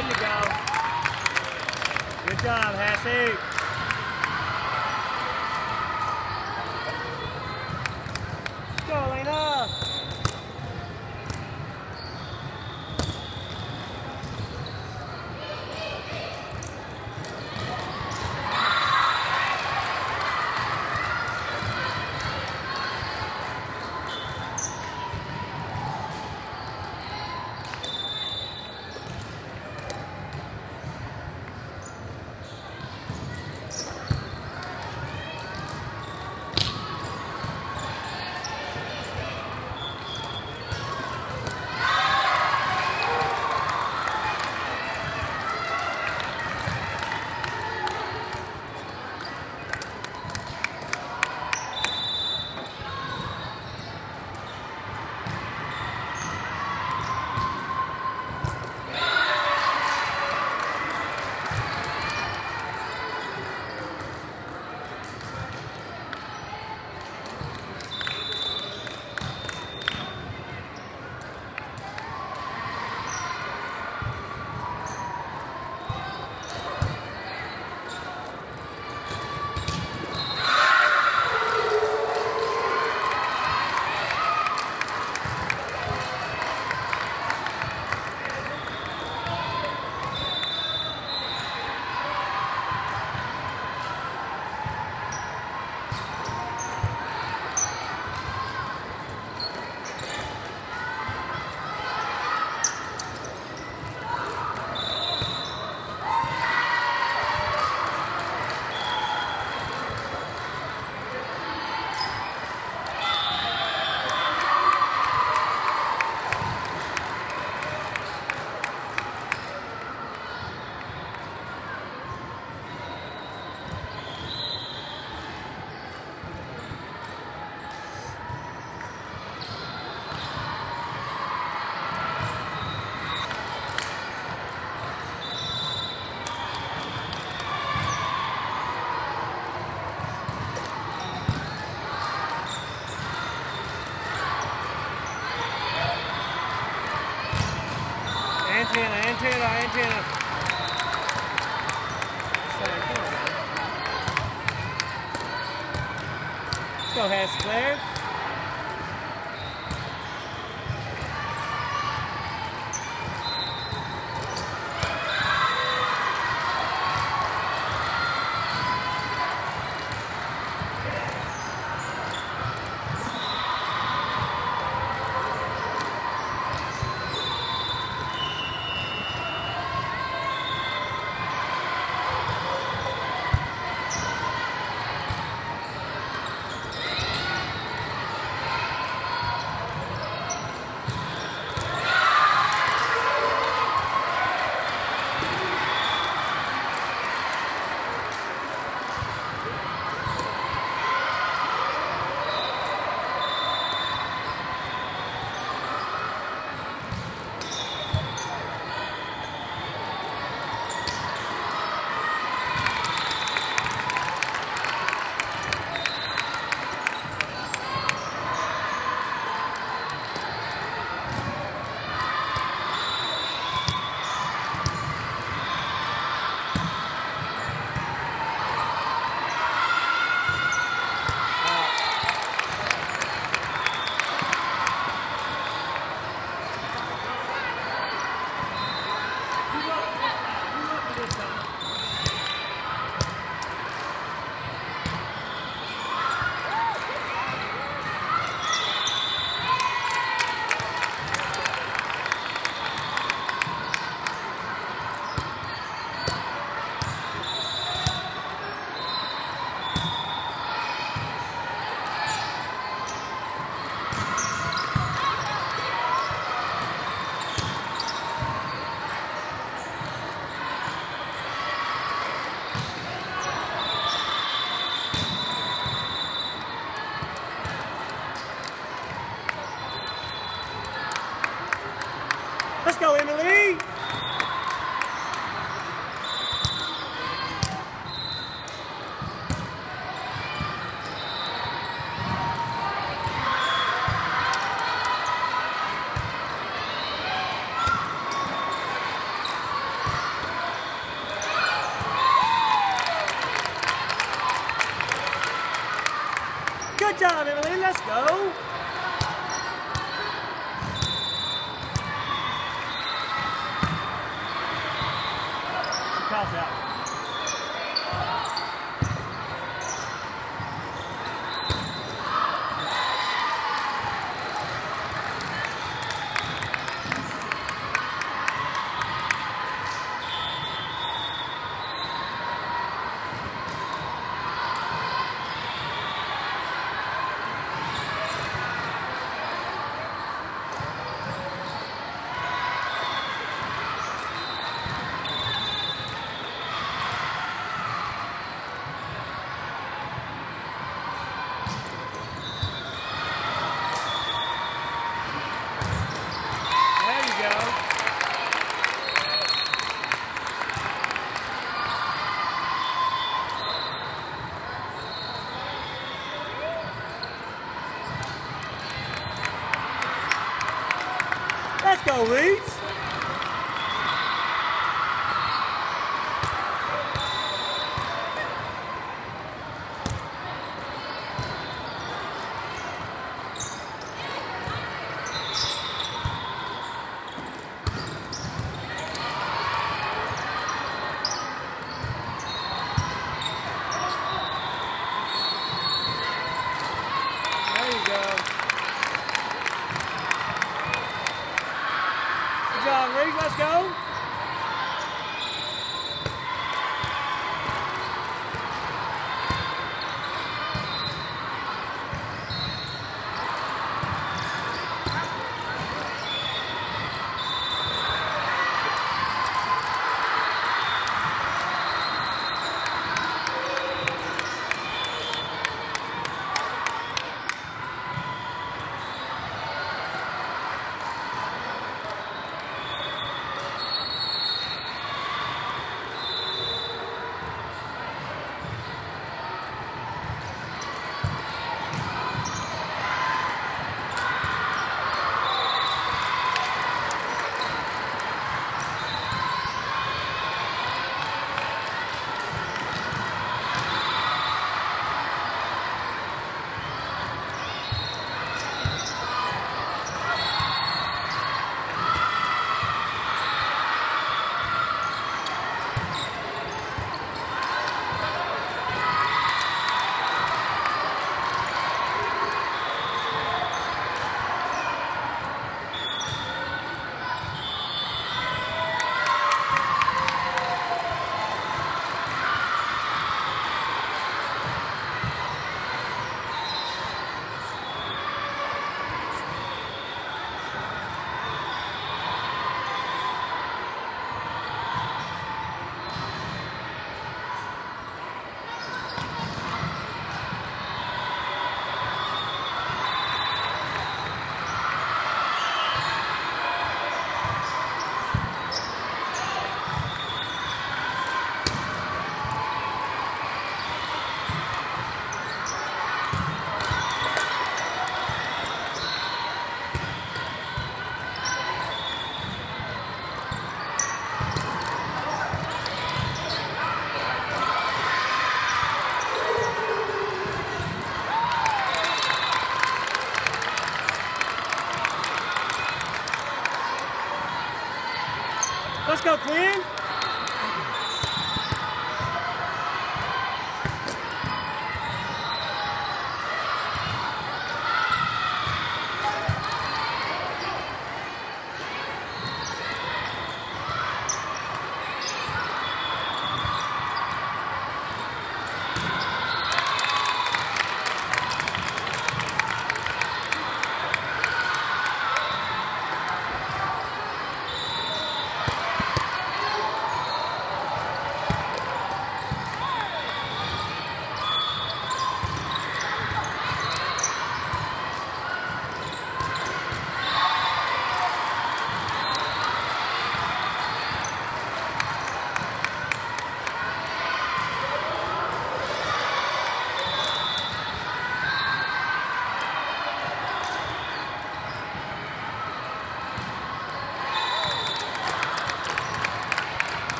There you go. Good job, Hassie. Go, Elena. Antenna. Let's go, Hess, Claire. Let's go, Emily! Let's go, Leeds. Good job, Reed. Let's go. Let's go, Quinn.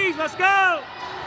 ladies, let's go.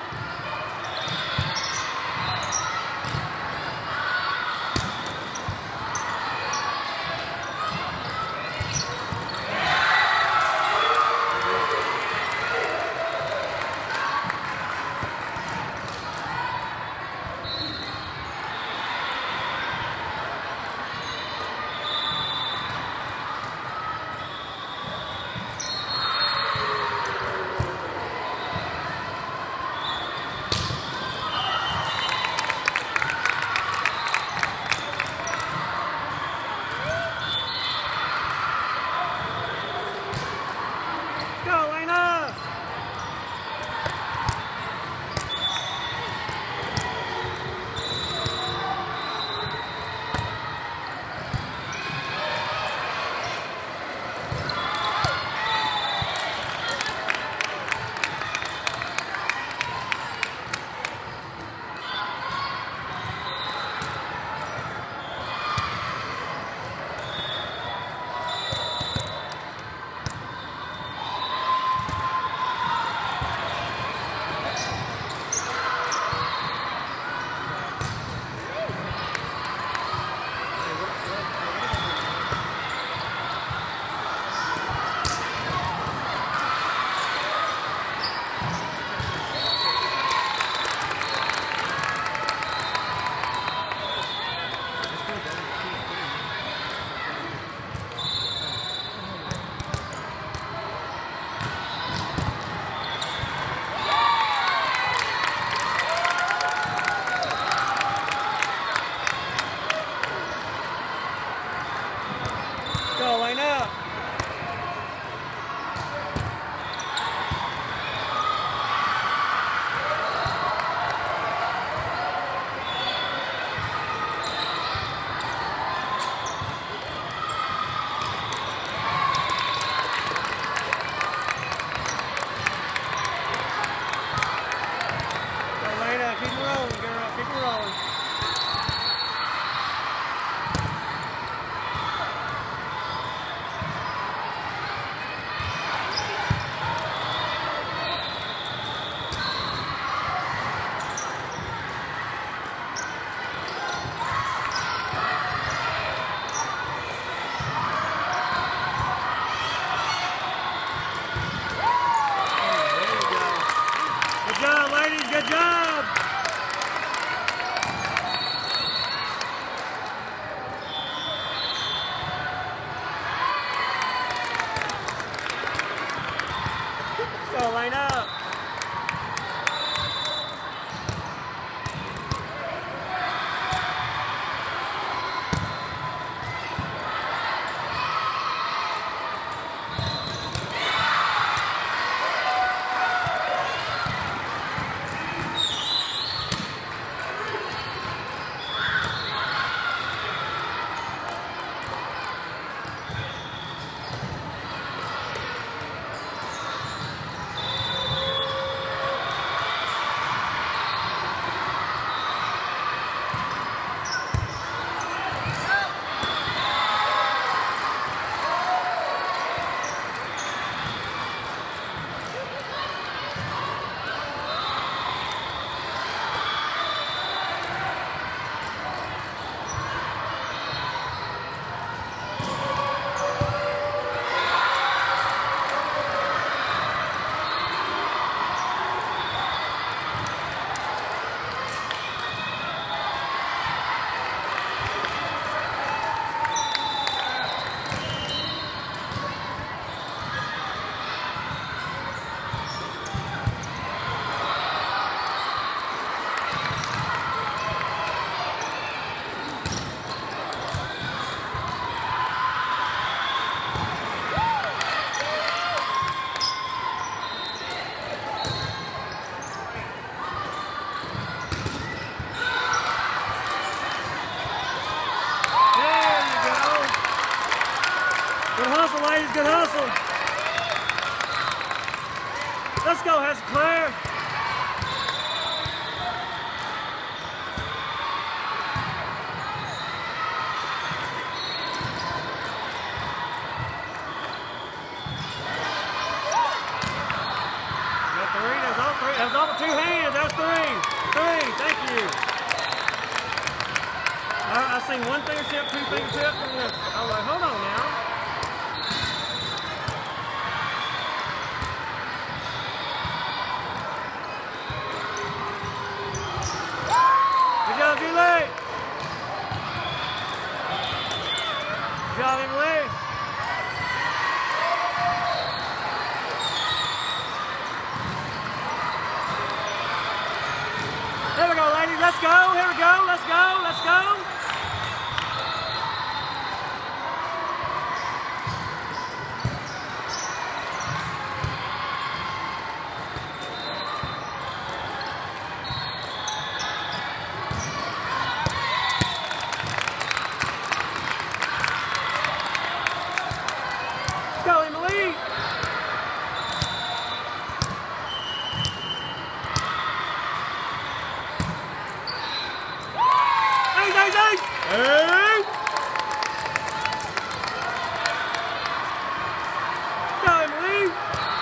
Go, line up. Go, line up. Keep it rolling, girl. Keep it rolling. Good job, ladies. Good job. Go, line up. Good hustle, ladies. Good hustle. Let's go, Hester Claire. Got the arenas open. fingertip, two fingertip. I was like, hold on now. Good job, Julie. Good job, Emily. Here we go, ladies. Let's go. Here we go. Let's go. Let's go. Let's go, Emily. Hey! Go, Emily!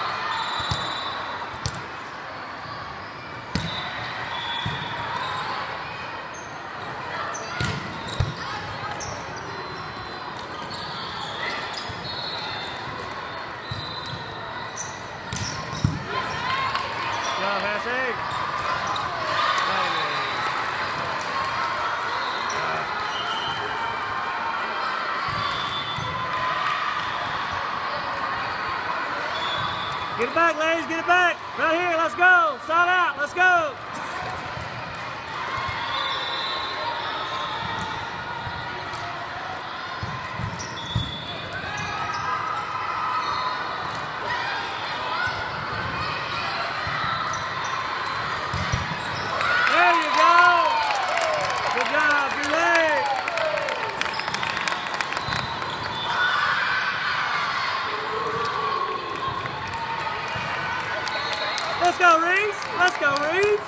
Go, Massey! Get it back, ladies, get it back. Right here, let's go. Start out, let's go. There you go. Good job, Julie. Let's go, Reese. Let's go, Reese.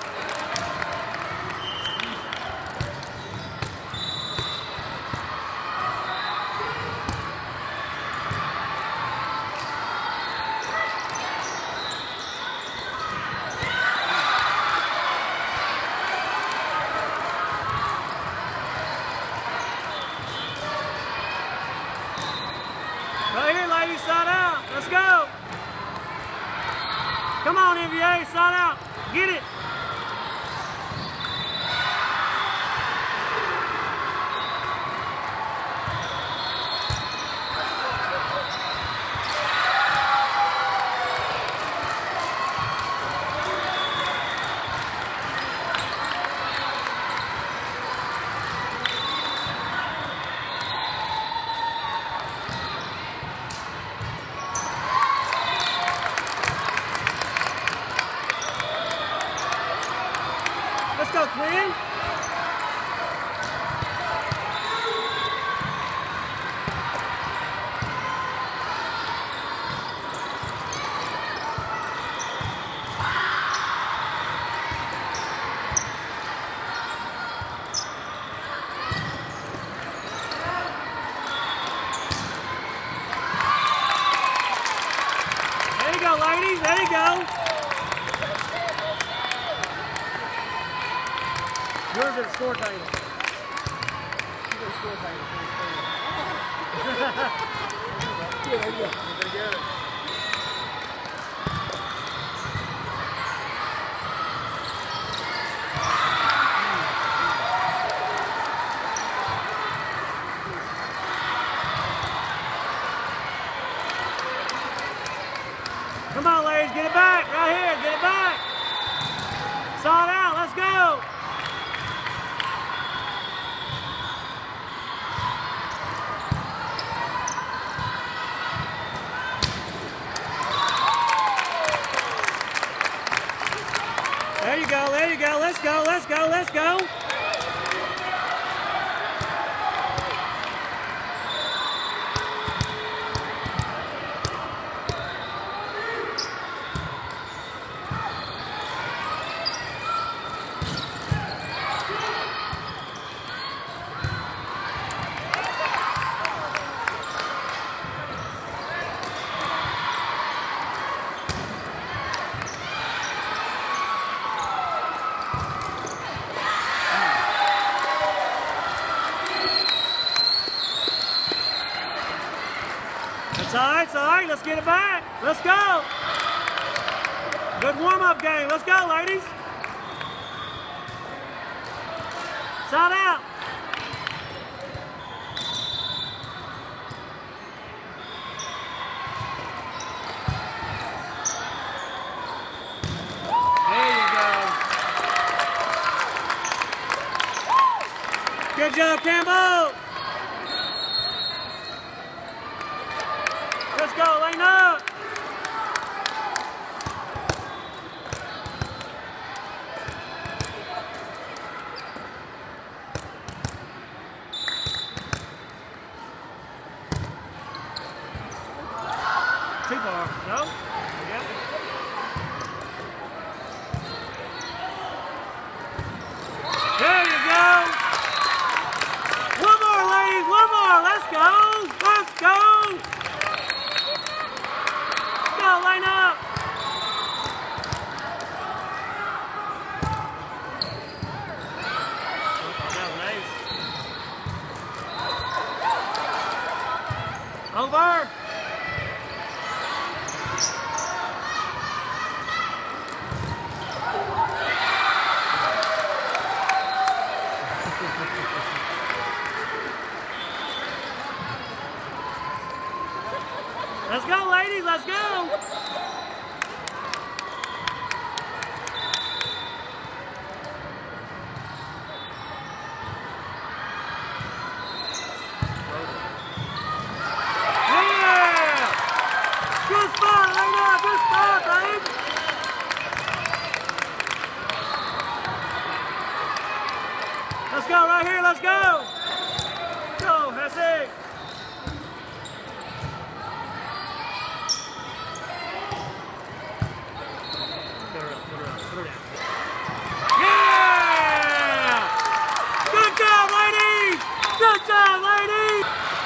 Right here, ladies, side out. Let's go. Come on, NBA, side out. Get it. Let's go, Quinn. There you go, ladies. There you go. Yours is score table. Score table. Yeah, there you go. Very good. Come on, ladies, get it back. Right here, get it back. Saw it out. Let's go. There you go, there you go. Let's go, let's go, let's go. It's all right, it's all right. Let's get it back. Let's go. Good warm-up game. Let's go, ladies. Side out. There you go. Good job, Campbell. Let's go, line up. Too far. No? Yep. There you go. One more, ladies. One more. Let's go. Let's go. Go, line up. That was nice. Over. Let's go, ladies, let's go! Yeah! Good spot, Lena! Good spot, babe! Let's go, right here, let's go! Go, that's it! Yeah! Good job, ladies! Good job, ladies!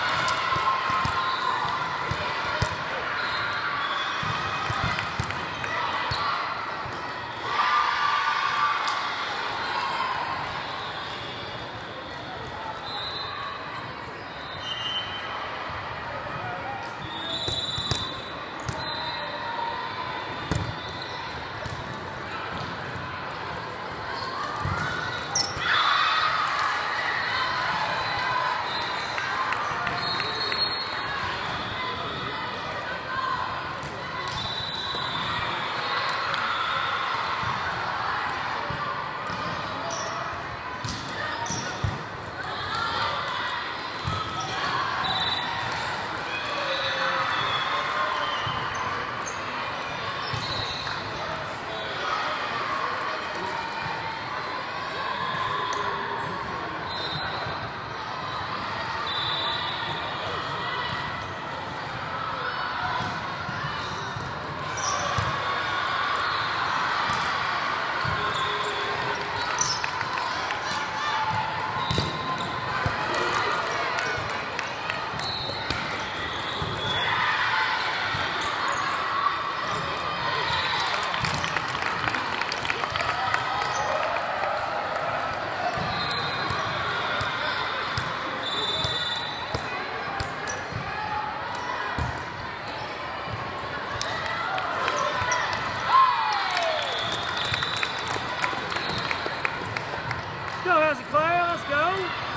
Go, Hezekiah, let's go.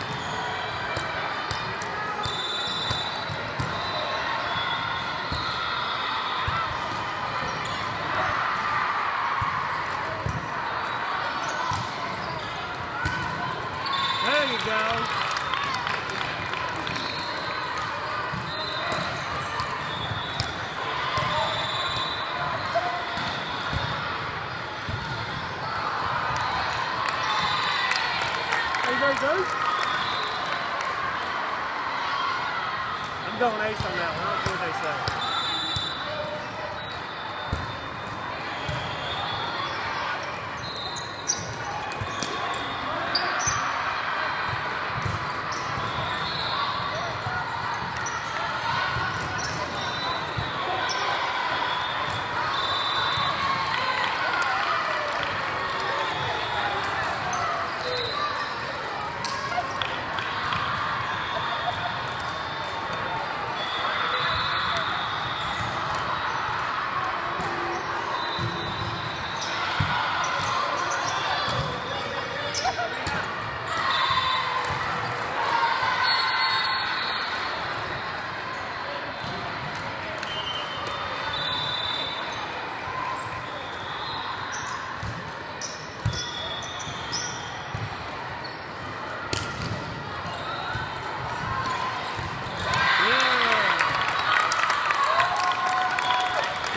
There you go. I'm going ace on that one. I don't care what they say.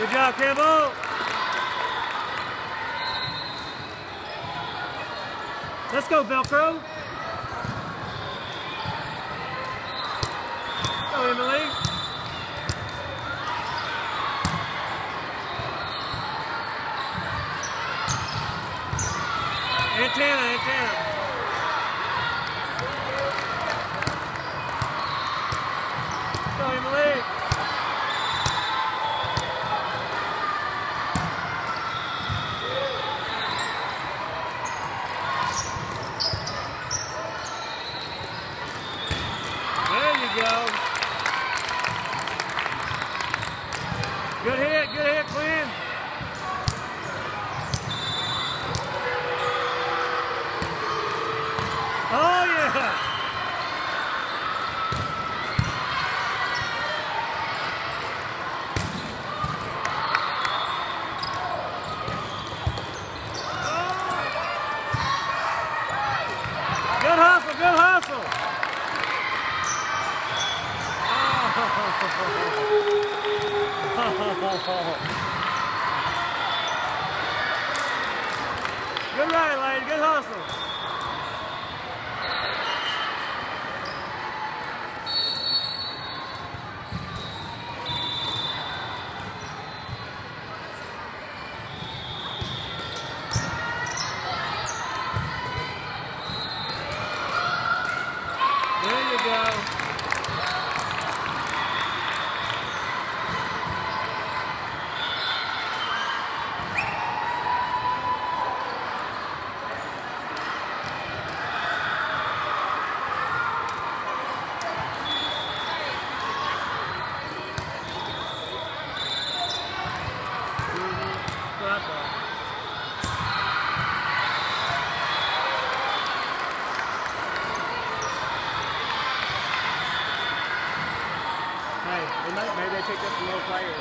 Good job, Campbell. Let's go, Velcro. Go, Emily. Antenna. Go, Emily. There you go. Good hit, Quinn. Oh, yeah. Good hustle. Good ride, lady. Good hustle. There you go. Maybe they picked up some more players.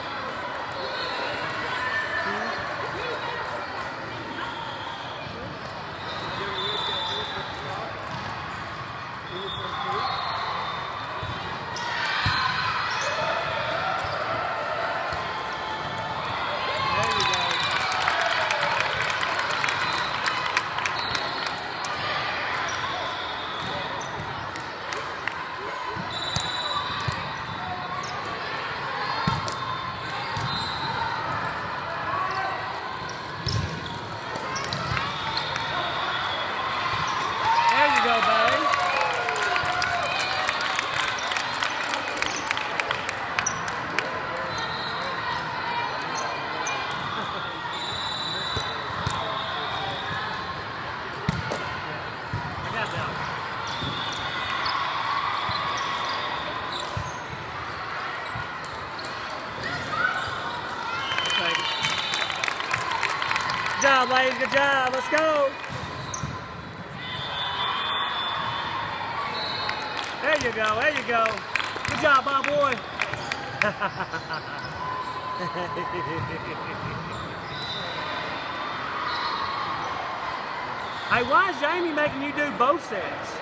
Good job, ladies. Good job. Let's go. There you go. Good job, my boy. Hey, why is Jamie making you do both sets?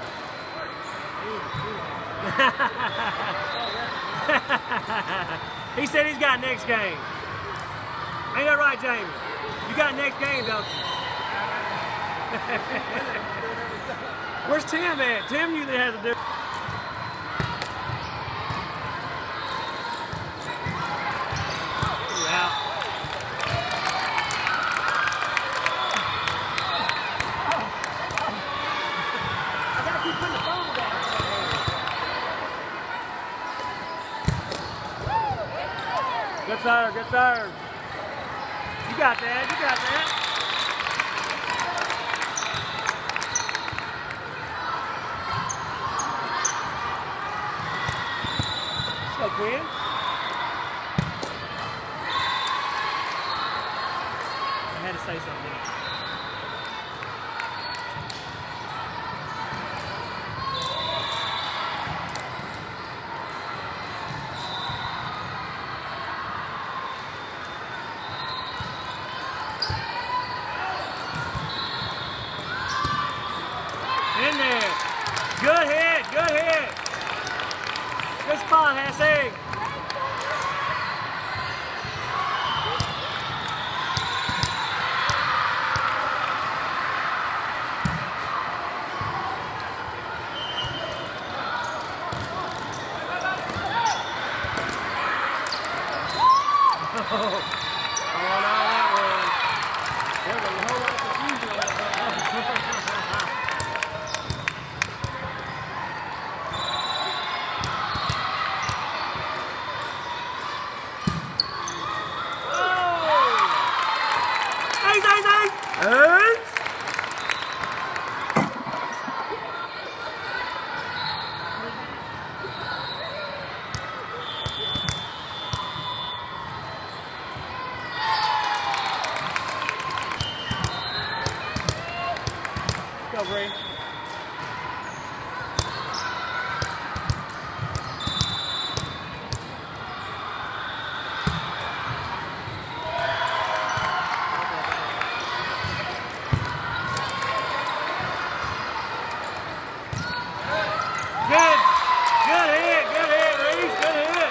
He said he's got next game. Ain't that right, Jamie? You got next game, don't you? Where's Tim at? Tim usually has to do. Good serve. You got that. Let's go, Quinn. I had to say something. In there. Good hit. Good spot, Hassig. Oh, no, that was. There was a whole lot of confusion on that. Go, Bree. Good. Good hit, Reese. Good hit.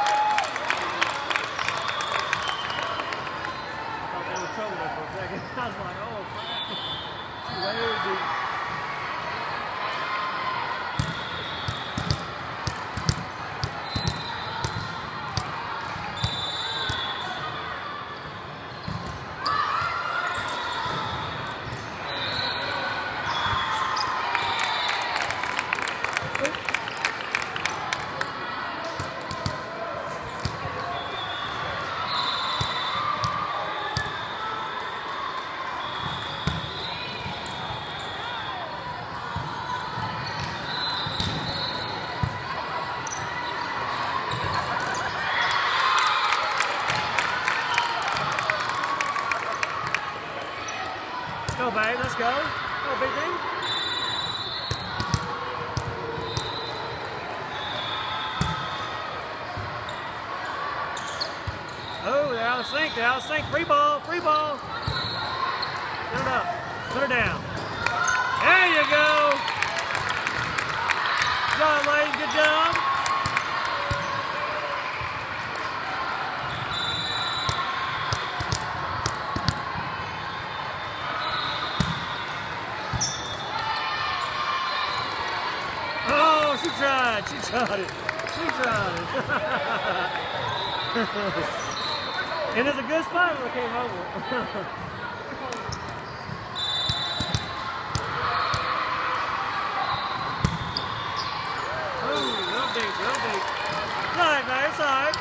I thought that was trouble there for a second. I was like, oh, crap. Way deep. Go, babe, let's go. Go, big thing. Oh, they're out of sync. They're out of sync. Free ball. Free ball. Put it up. Put her down. There you go. Good job, ladies. Good job. Oh, she tried. She tried it. She tried it. And it's a good spot when it came over. Ooh, real deep, real deep. It's all right, man. It's all right.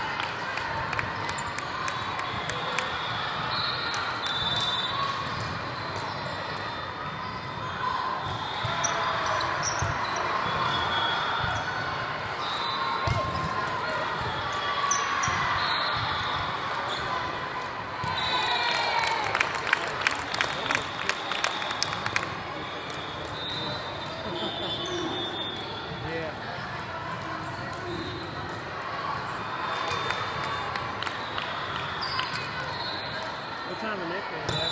What time of Nick is that?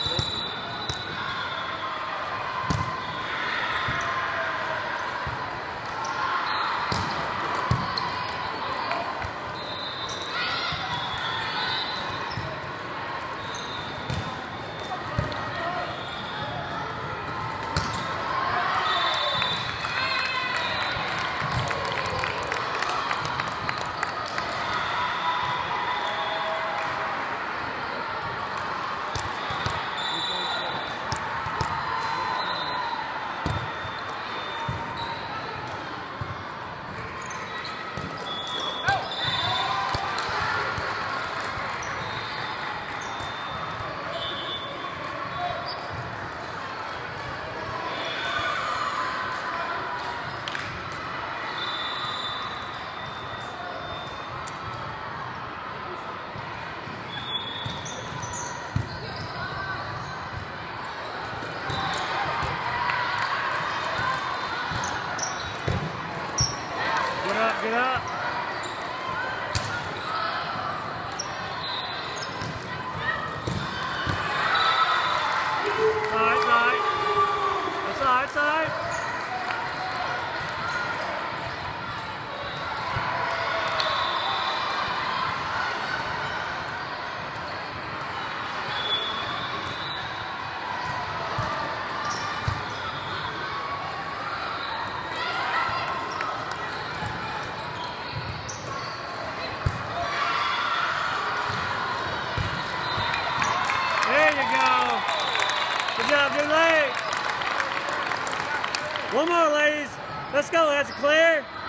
Get up. Side, side. Side, side. Good job, good leg. One more, ladies. Let's go. That's clear.